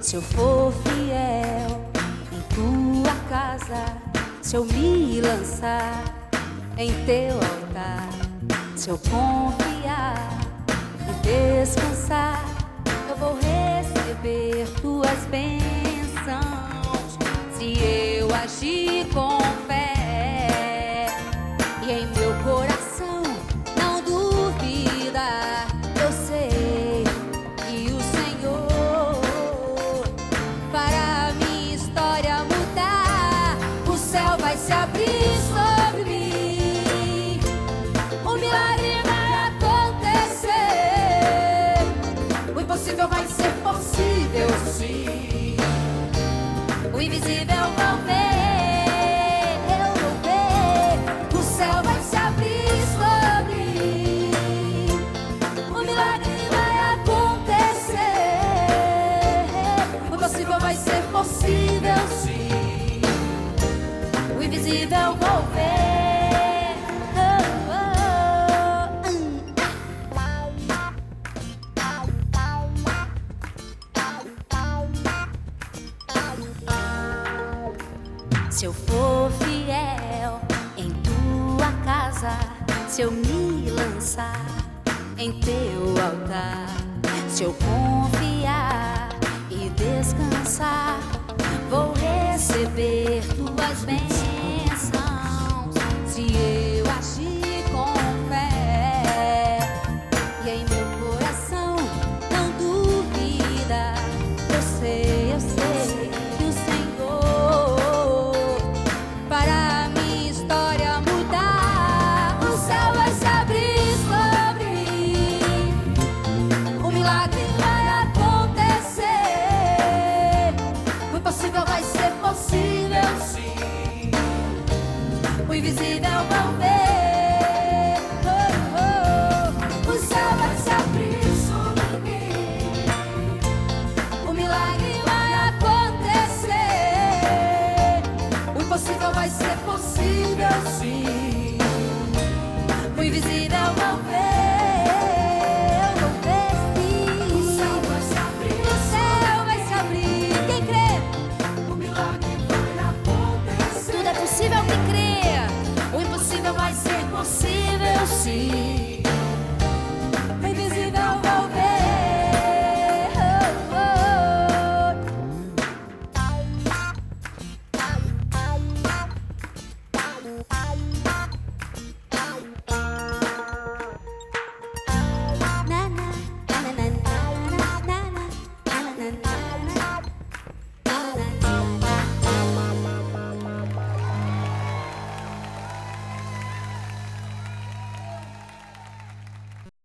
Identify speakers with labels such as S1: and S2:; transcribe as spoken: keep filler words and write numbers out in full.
S1: Se eu for fiel em tua casa, se eu me lançar em teu altar, se eu confiar e descansar, eu vou receber tuas bênçãos. Se eu agir com fé e em meu coração não duvidar, eu sei que o Senhor fará minha história mudar. O céu vai se abrir sobre mim, o milagre vai acontecer, o impossível vai ser possível, sim. O invisível vou ver, eu vou ver. O céu vai se abrir sobre mim, o milagre vai acontecer, o impossível vai ser possível, sim. O invisível vou ver. Oh, oh, Se eu for fiel em tua casa, se eu me lançar em teu altar, se eu confiar e descansar, vou receber tuas bênçãos. Se eu agir com fé e em meu coração não duvida, eu sei, eu sei que o Senhor para minha história mudar. O céu vai se abrir sobre mim, o milagre